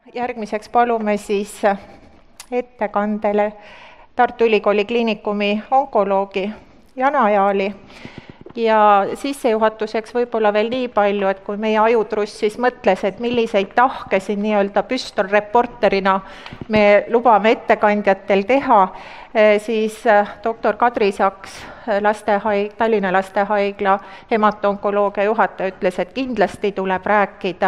Järgmiseks palume siis ettekandele Tartu Ülikooli Kliinikumi onkoloogi Jana Jaali. Ja sissejuhatuseks võib-olla veel nii palju, et kui meie ajutruss siis mõtles, et milliseid tahke siin nii-öelda püstolreporterina me lubame ettekandjatel teha, siis doktor Kadri Saks, Tallinna Lastehaigla hematoonkoloogia juhataja ütles, et kindlasti tuleb rääkida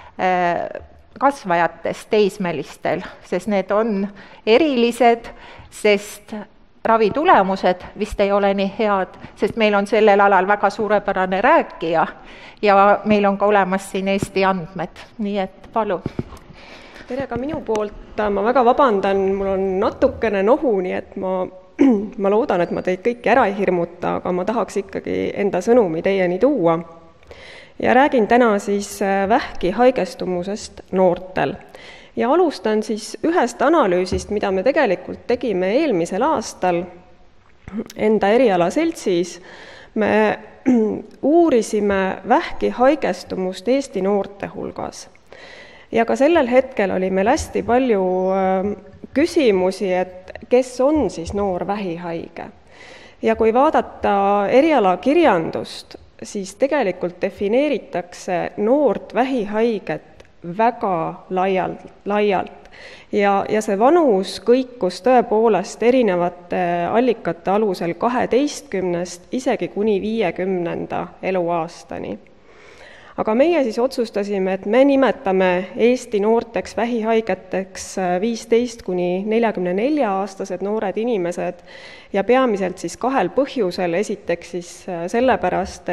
kasvajatest teismelistel, sest need on erilised, sest ravitulemused vist ei ole nii head, sest meil on sellel alal väga suurepärane rääkija ja meil on ka olemas siin Eesti andmed, nii et palun. Tere ka minu poolt, ma väga vabandan, mul on natukene nohu, nii et ma loodan, et ma teid kõiki ära ei hirmuta, aga ma tahaks ikkagi enda sõnumi teieni tuua. Ja räägin täna siis vähki haigestumusest noortel. Ja alustan siis ühest analüüsist, mida me tegelikult tegime eelmisel aastal enda eriala seltsis. Me uurisime vähki haigestumust Eesti noorte hulgas. Ja ka sellel hetkel oli meil hästi palju küsimusi, et kes on siis noor vähihaige. Ja kui vaadata eriala kirjandust, siis tegelikult defineeritakse noort vähihaiget väga laialt. Ja see vanus kõikus tõepoolest erinevate allikate alusel 12 isegi kuni 50 eluaastani. Aga meie siis otsustasime, et me nimetame Eesti noorteks vähihaigeteks 15 kuni 44-aastased noored inimesed ja peamiselt siis kahel põhjusel. Esiteks siis sellepärast,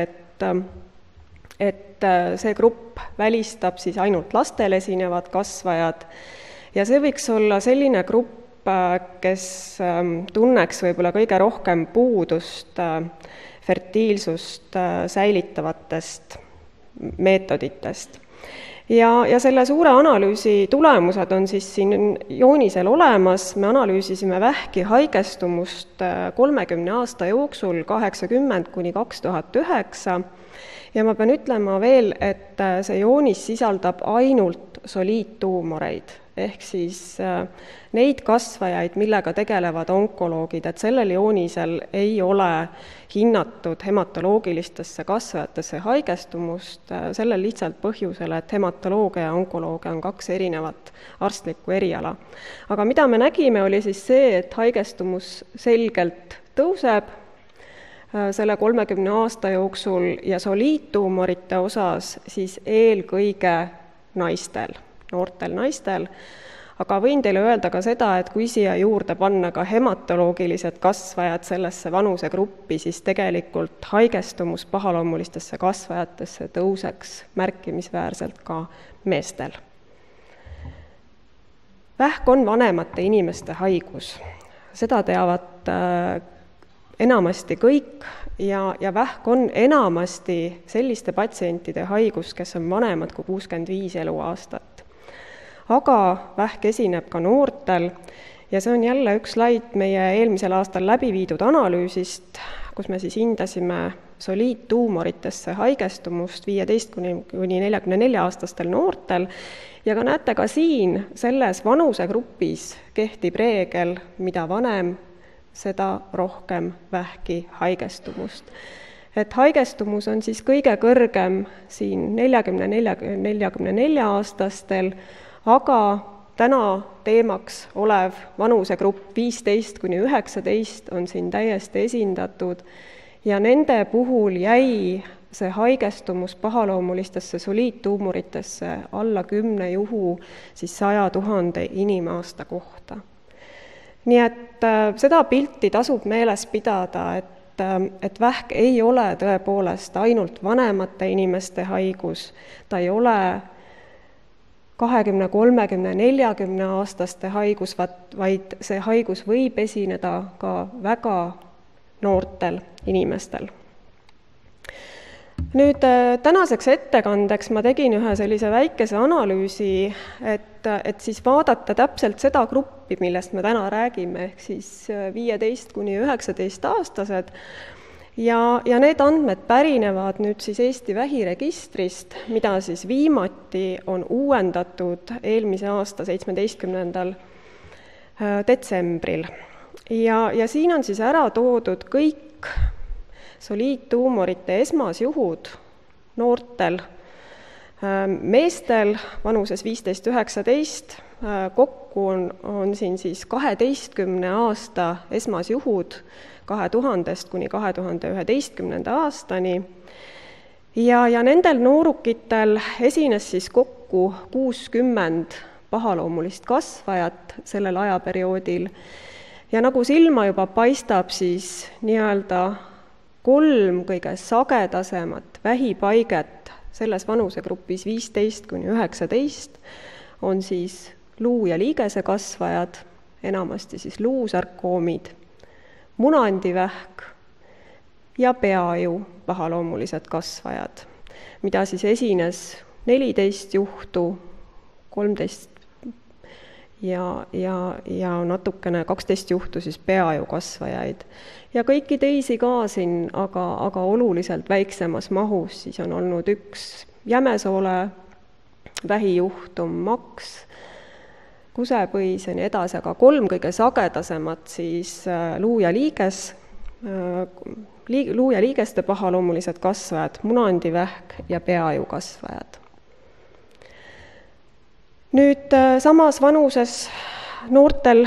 et see grupp välistab siis ainult lastel esinevad kasvajad ja see võiks olla selline grupp, kes tunneks võib-olla kõige rohkem puudust fertiilsust säilitavatest meetoditest. Ja selle suure analüüsi tulemused on siis siin joonisel olemas. Me analüüsisime vähki haigestumust 30 aasta jooksul 80 kuni 2009 ja ma pean ütlema veel, et see joonis sisaldab ainult soliidtuumoreid ehk siis neid kasvajaid, millega tegelevad onkoloogid, et sellel joonisel ei ole hinnatud hematoloogilistesse kasvajatesse haigestumust sellel lihtsalt põhjusel, et hematoloogia ja onkoloogia on kaks erinevat arstlikku eriala. Aga mida me nägime, oli siis see, et haigestumus selgelt tõuseb selle 30 aasta jooksul ja soliidtuumorite osas siis eelkõige naistel, noortel naistel. Aga võin teile öelda ka seda, et kui siia juurde panna ka hematoloogilised kasvajad sellesse vanusegruppi, siis tegelikult haigestumus pahaloomulistesse kasvajatesse tõuseks märkimisväärselt ka meestel. Vähk on vanemate inimeste haigus. Seda teavad enamasti kõik ja vähk on enamasti selliste patsientide haigus, kes on vanemad kui 65 eluaastat. Aga vähk esineb ka noortel ja see on jälle üks slaid meie eelmisel aastal läbi viidud analüüsist, kus me siis hindasime soliidtuumoritesse haigestumust 15 kuni 44-aastastel noortel ja ka näete ka siin selles vanusegrupis kehtib reegel, mida vanem, seda rohkem vähki haigestumust. Et haigestumus on siis kõige kõrgem siin 40-44-aastastel, aga täna teemaks olev vanusegrupp 15 kuni 19 on siin täiesti esindatud ja nende puhul jäi see haigestumus pahaloomulistesse soliidtuumoritesse alla 10 juhu siis 100 000 inimaasta kohta. Nii et seda pilti tasub meeles pidada, et vähk ei ole tõepoolest ainult vanemate inimeste haigus, ta ei ole 20, 30, 40 aastaste haigus, vaid see haigus võib esineda ka väga noortel inimestel. Nüüd tänaseks ettekandeks ma tegin ühe sellise väikese analüüsi, et siis vaadata täpselt seda gruppi, millest me täna räägime, ehk siis 15 kuni 19 aastased ja need andmed pärinevad nüüd siis Eesti vähiregistrist, mida siis viimati on uuendatud eelmise aasta 17. detsembril. Ja siin on siis ära toodud kõik soliidtuumorite esmasjuhud noortel meestel vanuses 15-19, kokku on siin siis 12 aasta esmasjuhud 2000 kuni 2011. aastani ja nendel noorukitel esines siis kokku 60 pahaloomulist kasvajat sellel ajaperioodil ja nagu silma juba paistab, siis nii-öelda 3 kõige sagedasemat vähipaiget selles vanusegrupis 15 kuni 19 on siis luu- ja liigese kasvajad, enamasti siis luusarkoomid, munandivähk ja peaju pahaloomulised kasvajad, mida siis esines 14 juhtu, 13 ja natukene 12 juhtu siis peaju kasvajaid. Ja kõiki teisi ka siin, aga oluliselt väiksemas mahus, siis on olnud 1 Jämesoole vähijuhtum, Maks, Kusepõis ja nii edasi, aga 3 kõige sagedasemat siis luu- ja liigeste pahaloomulised kasvajad, munandivähk ja peaju kasvajad. Nüüd samas vanuses noortel,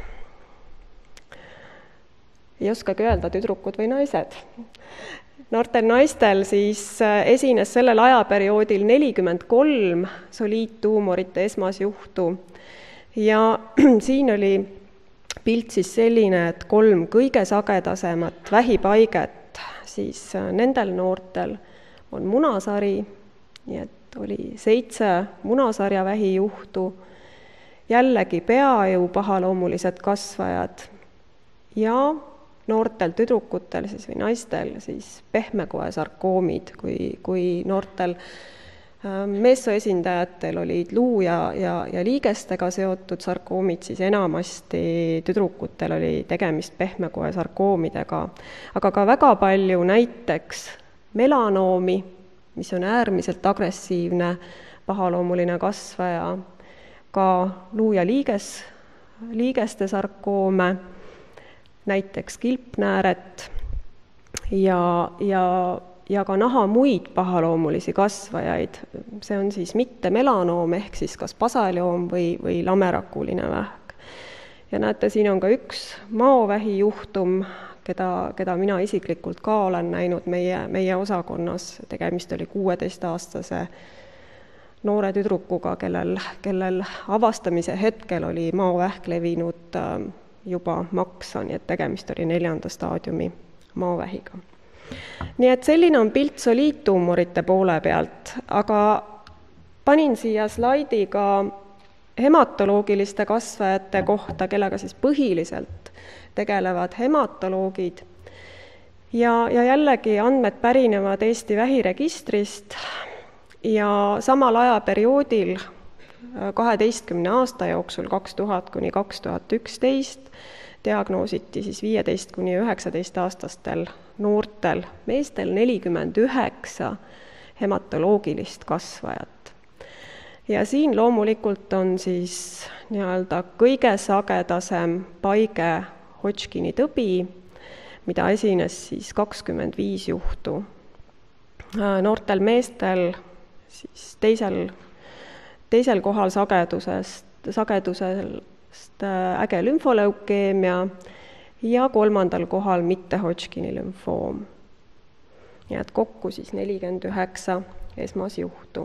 ei oskagi öelda, tüdrukud või naised, noortel naistel siis esines sellel ajaperioodil 43 soliidtuumorite esmasjuhtu ja siin oli pilt siis selline, et 3 kõige sagedasemat vähipaiget siis nendel noortel on munasari, nii et oli 7 munasarja vähijuhtu, jällegi peaju pahaloomulised kasvajad ja noortel tüdrukutel siis või naistel siis pehmekoesarkoomid, kui noortel meessoo esindajatel olid luu- ja liigestega seotud sarkoomid, siis enamasti tüdrukutel oli tegemist pehmekoesarkoomidega, aga ka väga palju näiteks melanoomi, mis on äärmiselt agressiivne pahaloomuline kasvaja, ka luu- ja liigeste sarkoome, näiteks kilpnääret ja ka naha muid pahaloomulisi kasvajaid. See on siis mitte melanoom ehk siis kas basaljoom või lamerakuline vähk. Ja näete, siin on ka 1 maovähijuhtum, keda mina isiklikult ka olen näinud meie osakonnas. Tegemist oli 16-aastase noore tüdrukuga, kellel avastamise hetkel oli maovähk levinud juba maksa, nii et tegemist oli 4. staadiumi maovähiga. Nii et selline on pilt soliidtuumorite poole pealt, aga panin siia slaidi ka hematoloogiliste kasvajate kohta, kellega siis põhiliselt tegelevad hematoloogid. Ja jällegi andmed pärinevad Eesti vähiregistrist ja samal ajaperioodil 12 aasta jooksul, 2000 kuni 2011, diagnoositi siis 15 kuni 19-aastastel noortel meestel 49 hematoloogilist kasvajat. Ja siin loomulikult on siis nii-öelda kõige sagedasem paige Hodgkini tõbi, mida esines siis 25 juhtu. Noortel meestel siis teisel kohal sagedusest äge lümfoleukeemia ja 3. kohal mitte Hodgkini lümfoom. Nii et kokku siis 49 esmasjuhtu.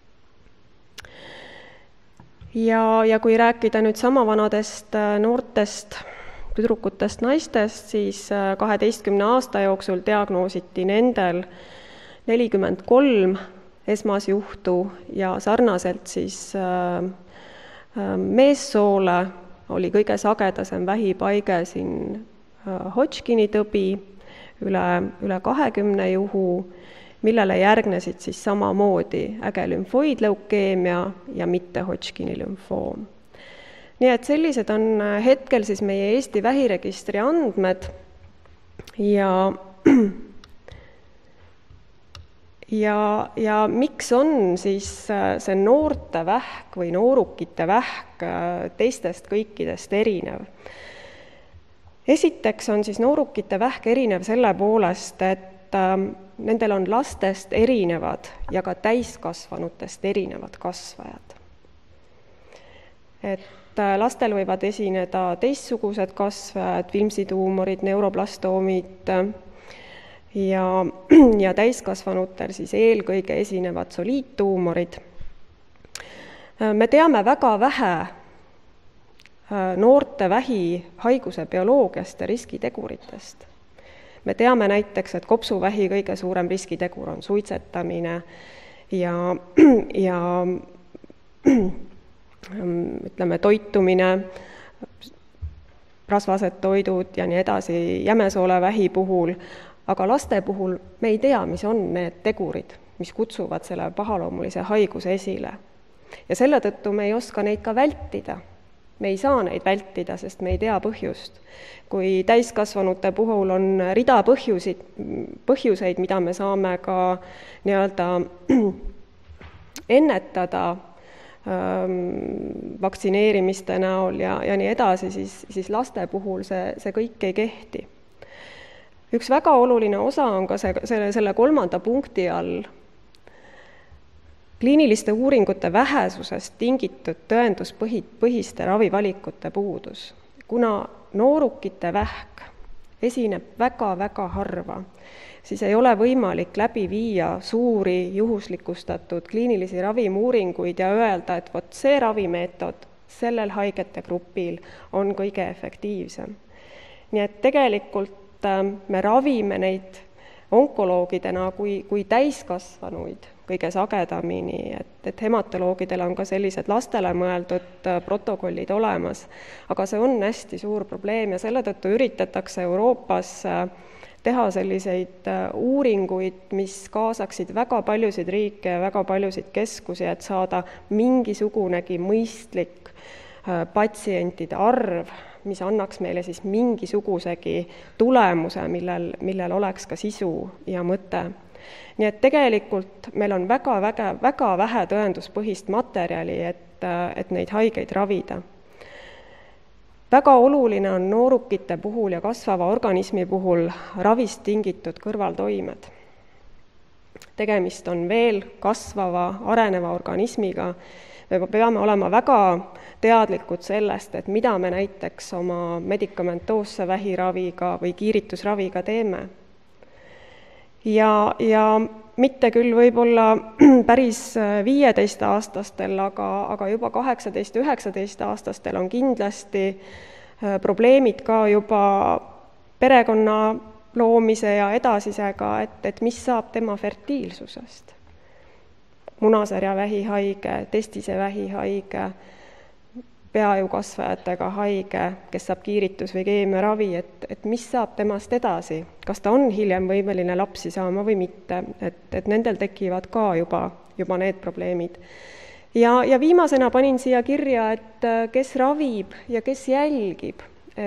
Ja kui rääkida nüüd sama vanadest noortest tüdrukutest naistest, siis 12 aasta jooksul diagnoositi nendel 43 esmasjuhtu ja sarnaselt siis meessoole oli kõige sagedasem vähipaige siin Hodgkini tõbi, üle 20 juhu, millele järgnesid siis samamoodi äge lümfoidleukeemia ja mitte Hodgkini lümfoom. Nii et sellised on hetkel siis meie Eesti vähiregistri andmed ja Ja miks on siis see noorte vähk või noorukite vähk teistest kõikidest erinev? Esiteks on siis noorukite vähk erinev selle poolest, et nendel on lastest erinevad ja ka täiskasvanutest erinevad kasvajad. Et lastel võivad esineda teistsugused kasvajad, vimsituumorid, neuroplastoomid, ja täiskasvanutel siis eelkõige esinevad soliittuumorid. Me teame väga vähe noorte vähihaiguse bioloogiast ja riskiteguritest. Me teame näiteks, et kopsuvähi kõige suurem riskitegur on suitsetamine ja ütleme, toitumine, rasvased toidud ja nii edasi, jämesoolevähi puhul, aga laste puhul me ei tea, mis on need tegurid, mis kutsuvad selle pahaloomulise haiguse esile. Ja selle tõttu me ei oska neid ka vältida. Me ei saa neid vältida, sest me ei tea põhjust. Kui täiskasvanute puhul on rida põhjuseid, mida me saame ka nii-öelda ennetada vaktsineerimiste näol ja nii edasi, siis laste puhul see kõik ei kehti. Üks väga oluline osa on ka selle 3. punkti all kliiniliste uuringute vähesusest tingitud tõenduspõhiste ravivalikute puudus. Kuna noorukite vähk esineb väga-väga harva, siis ei ole võimalik läbi viia suuri juhuslikustatud kliinilisi ravimuuringuid ja öelda, et vot see ravimeetod sellel haigete grupil on kõige efektiivsem. Nii et tegelikult me ravime neid onkoloogidena kui täiskasvanuid kõige sagedamini, et hematoloogidel on ka sellised lastele mõeldud protokollid olemas, aga see on hästi suur probleem ja selle tõttu üritatakse Euroopas teha selliseid uuringuid, mis kaasaksid väga paljusid riike ja väga paljusid keskusi, et saada mingisugunegi mõistlik patsientide arv, mis annaks meile siis mingisugusegi tulemuse, millel oleks ka sisu ja mõte. Nii et tegelikult meil on väga vähe tõenduspõhist materjali, et neid haigeid ravida. Väga oluline on noorukite puhul ja kasvava organismi puhul ravist tingitud kõrvaltoimed. Tegemist on veel kasvava, areneva organismiga. Me peame olema väga teadlikud sellest, et mida me näiteks oma medikamentoosse vähiraviga või kiiritusraviga teeme. Ja mitte küll võib-olla päris 15-aastastel, aga juba 18-19-aastastel on kindlasti probleemid ka juba perekonna loomise ja edasisega, et mis saab tema fertiilsusest. Munasarja vähihaige, testise vähihaige, peajõukasvajatega haige, kes saab kiiritus- või keemiaravi, et mis saab temast edasi, kas ta on hiljem võimeline lapsi saama või mitte, et nendel tekivad ka juba need probleemid. Ja viimasena panin siia kirja, et kes ravib ja kes jälgib,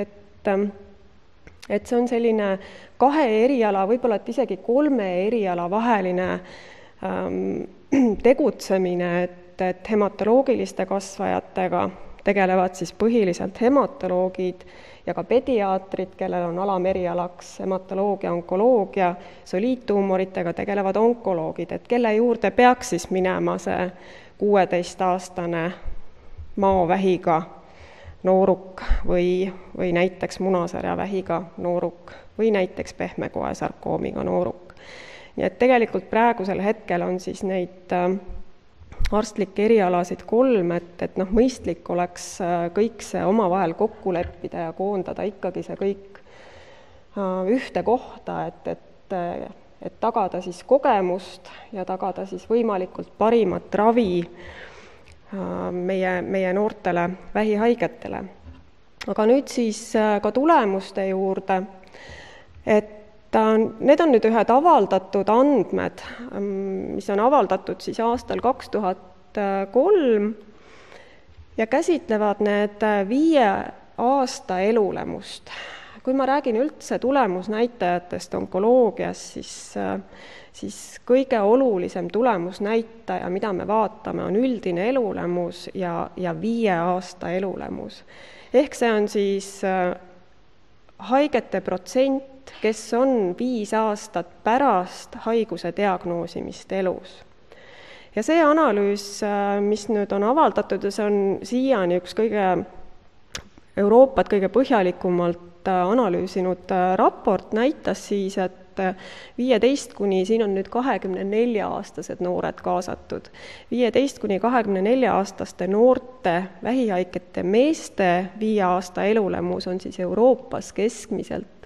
et see on selline 2 eriala, võib-olla et isegi 3 eriala vaheline tegutsemine, et hematoloogiliste kasvajatega tegelevad siis põhiliselt hematoloogid ja ka pediaatrid, kellel on alamerialaks hematoloogia, onkoloogia, soliittuumoritega tegelevad onkoloogid, et kelle juurde peaks siis minema see 16-aastane maovähiga nooruk või näiteks munasarja vähiga nooruk või näiteks pehmekoesarkoomiga nooruk. Nii et tegelikult praegusel hetkel on siis neid arstlikke erialasid 3, et mõistlik oleks kõik see omavahel kokku leppida ja koondada ikkagi see kõik ühte kohta, et tagada siis kogemust ja tagada siis võimalikult parimat ravi meie noortele vähihaigetele. Aga nüüd siis ka tulemuste juurde, et need on nüüd ühed avaldatud andmed, mis on avaldatud siis aastal 2003 ja käsitlevad need 5 aasta elulemust kui ma räägin üldse tulemusnäitajatest onkoloogias, siis kõige olulisem tulemusnäitaja, mida me vaatame, on üldine elulemus ja 5 aasta elulemus. Ehk see on siis haigete protsent, kes on 5 aastat pärast haiguse diagnoosimist elus. Ja see analüüs, mis nüüd on avaldatud, ja see on siiani üks Euroopat kõige põhjalikumalt analüüsinud raport, näitas siis, et 15 kuni, siin on nüüd 24-aastased noored kaasatud, 15 kuni 24-aastaste noorte vähihaigete meeste 5 aasta elulemus on siis Euroopas keskmiselt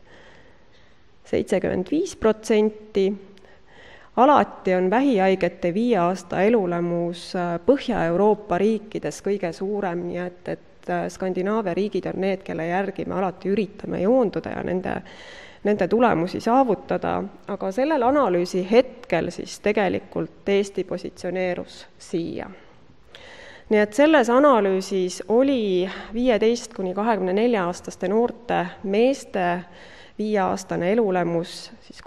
75%. Alati on vähihaigete 5 aasta elulemus Põhja-Euroopa riikides kõige suurem, nii et Skandinaavia riigid on need, kelle järgi me alati üritame joonduda ja nende tulemusi saavutada, aga sellel analüüsi hetkel siis tegelikult Eesti positsioneerus siia. Nii et selles analüüsis oli 15 kuni 24-aastaste noorte meeste 5-aastane elulemus siis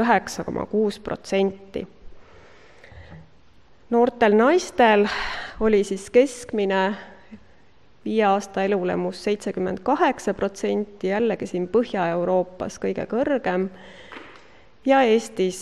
39,6%. Noortel naistel oli siis keskmine 5 aasta elulemus 78%, jällegi siin Põhja-Euroopas kõige kõrgem, ja Eestis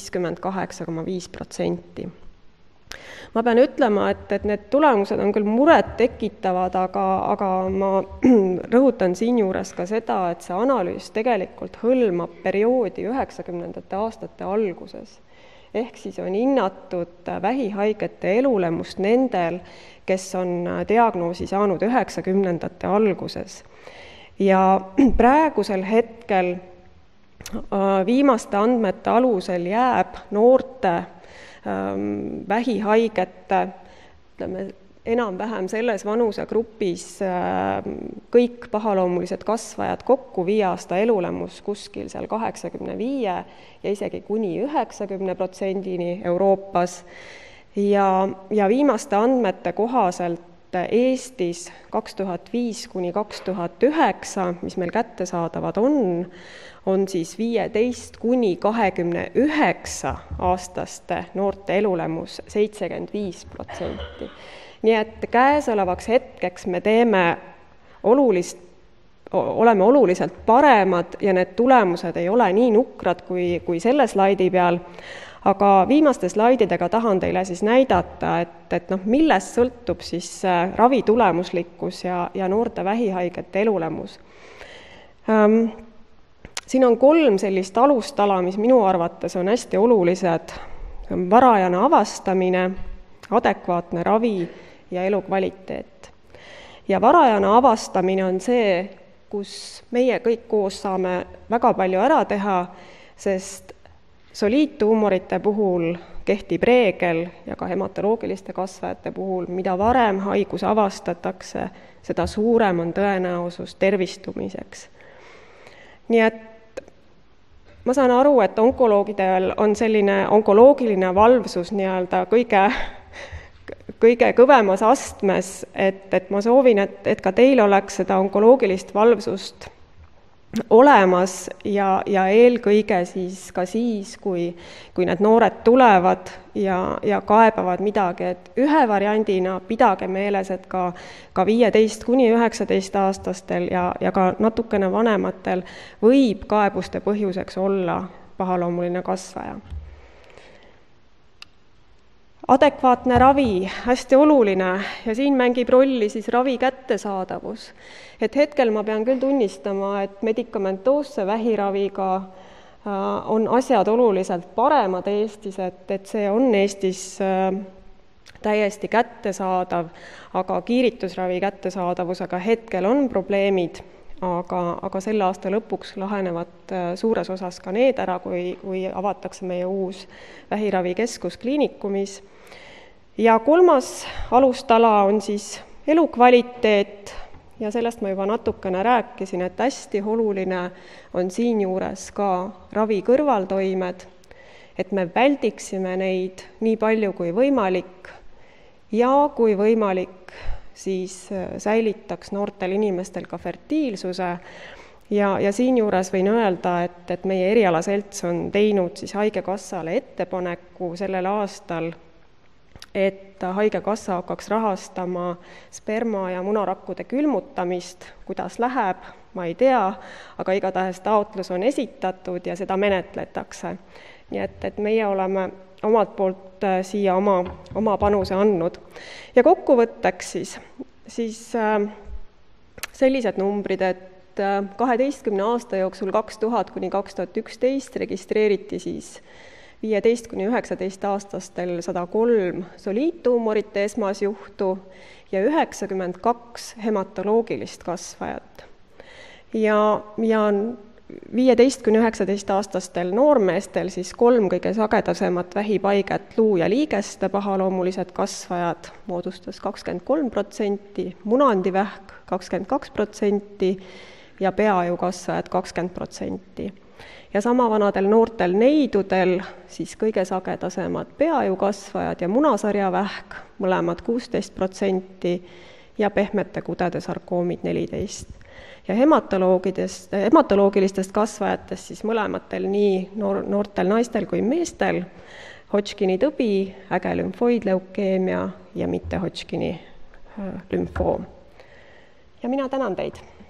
58,5%. Ma pean ütlema, et need tulemused on küll muret tekitavad, aga ma rõhutan siinjuures ka seda, et see analüüs tegelikult hõlmab perioodi 90. aastate alguses. Ehk siis on hinnatud vähihaigete elulemust nendel, kes on diagnoosi saanud 90. alguses. Ja praegusel hetkel viimaste andmete alusel jääb noorte vähihaigete, enam-vähem selles vanusegrupis kõik pahaloomulised kasvajad kokku 5 aasta elulemus kuskil seal 85 ja isegi kuni 90% Euroopas. Ja viimaste andmete kohaselt Eestis 2005 kuni 2009, mis meil kättesaadavad on siis 15 kuni 29 aastaste noorte elulemus 75%. Nii et käesolevaks hetkeks me oleme oluliselt paremad ja need tulemused ei ole nii nukrad kui selle slaidi peal, aga viimaste slaididega tahan teile siis näidata, et millest sõltub siis ravi tulemuslikkus ja noorte vähihaigete elulemus. Siin on 3 sellist alustala, mis minu arvates on hästi olulised. Varajane avastamine, adekvaatne ravi ja elukvaliteet. Ja varajane avastamine on see, kus meie kõik koos saame väga palju ära teha, sest soliidtuumorite puhul kehtib reegel ja ka hematoloogiliste kasvajate puhul, mida varem haigus avastatakse, seda suurem on tõenäosus tervistumiseks. Nii et ma saan aru, et onkoloogidel on selline onkoloogiline valvsus nii-öelda kõige kõvemas astmes, et ma soovin, et ka teil oleks seda onkoloogilist valvsust olemas ja eelkõige siis ka siis, kui need noored tulevad ja kaebavad midagi, et ühe variandina pidage meeles, et ka 15 kuni 19 aastastel ja ka natukene vanematel võib kaebuste põhjuseks olla pahaloomuline kasvaja. Adekvaatne ravi, hästi oluline, ja siin mängib rolli siis ravi kättesaadavus. Et hetkel ma pean küll tunnistama, et medikamentoosse vähiraviga on asjad oluliselt paremad Eestis, et see on Eestis täiesti kättesaadav, aga kiiritusravi kättesaadavusega hetkel on probleemid, aga selle aasta lõpuks lahenevad suures osas ka need ära, kui avatakse meie uus vähiravikeskus kliinikumis. Ja 3. alustala on siis elukvaliteet ja sellest ma juba natukene rääkisin, et hästi oluline on siinjuures ka ravi kõrvaltoimed, et me väldiksime neid nii palju kui võimalik ja kui võimalik, siis säilitaks noortel inimestel ka fertiilsuse, ja siinjuures võin öelda, et meie erialaselts on teinud siis Haigekassale ettepaneku sellel aastal, et Haigekassa hakkaks rahastama sperma- ja munarakkude külmutamist. Kuidas läheb, ma ei tea, aga igatahes taotlus on esitatud ja seda menetletakse. Nii et meie oleme omalt poolt siia oma panuse andnud. Ja kokkuvõtteks siis sellised numbrid, et 12 aasta jooksul 2000–2011 registreeriti siis 15–19-aastastel 103 soliittuumorite esmasjuhtu ja 92 hematoloogilist kasvajat. Ja 15–19-aastastel noormeestel siis 3 kõige sagedasemat vähipaiget, luu- ja liigeste pahaloomulised kasvajad moodustas 23%, munandivähk 22% ja peaaju kasvajad 20%. Ja samavanadel noortel neidudel siis kõige sagedasemad peaaju kasvajad ja munasarjavähk, mõlemad 16% ja pehmete kudede sarkoomid 14%. Ja hematoloogilistest kasvajatest siis mõlematel nii noortel naistel kui meestel Hodgkini tõbi, äge lümfoidleukeemia ja mitte Hodgkini lümfoom. Ja mina tänan teid!